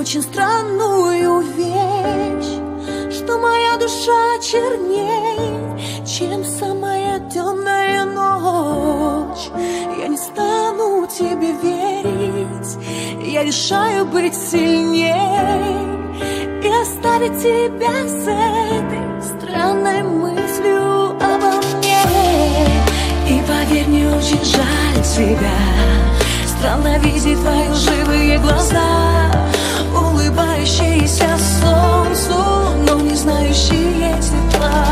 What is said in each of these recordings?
очень странную вещь, что моя душа черней, чем самая темная ночь. Я не стану тебе верить, я решаю быть сильней и оставить тебя с этой странной мыслью обо мне. И поверь, мне очень жаль тебя. Странно видеть твои лживые глаза, улыбающиеся солнцу, но не знающие тепла.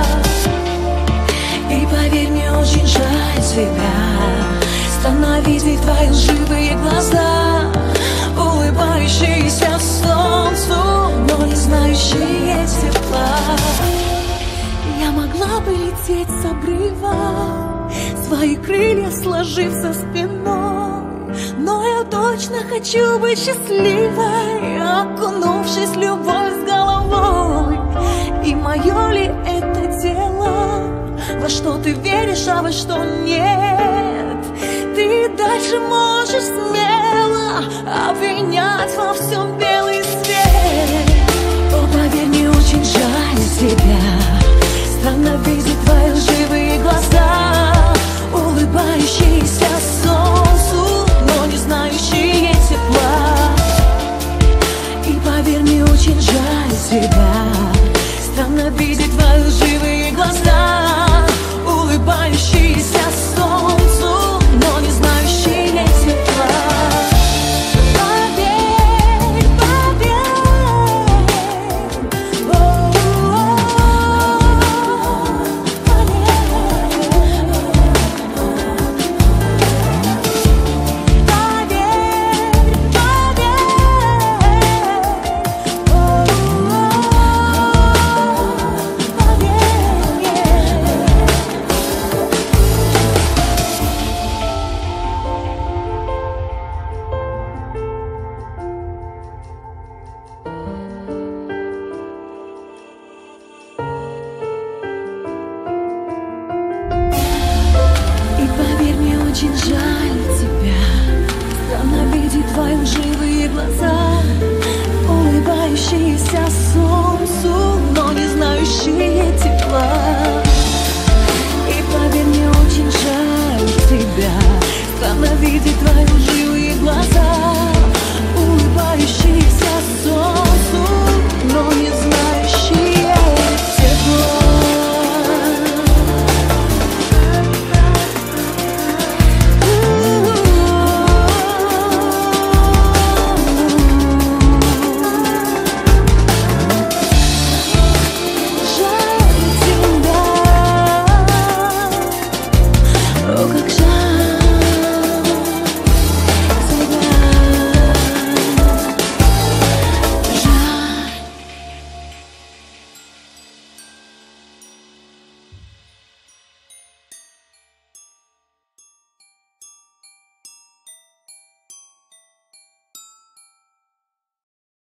И поверь, мне очень жаль тебя. Странно видеть твои лживые глаза, улыбающиеся солнцу, но не знающие тепла. Я могла бы лететь с обрыва, свои крылья сложив со спиной, но я точно хочу быть счастливой, окунувшись в любовь с головой. И мое ли это дело, во что ты веришь, а во что нет? Ты дальше можешь смело обвинять во всем белый свет. О, поверь, мне очень жаль тебя. Странно видеть твои лживые глаза, улыбающиеся солнцу, но не знающие тепла. И поверь, мне очень жаль тебя. Странно видеть твои лживые глаза, улыбающиеся солнцу, но не знающие тепла. Поверь, мне очень жаль тебя. Странно видеть твои лживые глаза, улыбающиеся солнцу, но не знающие тепла. И поверь, мне очень жаль тебя. Странно видеть твои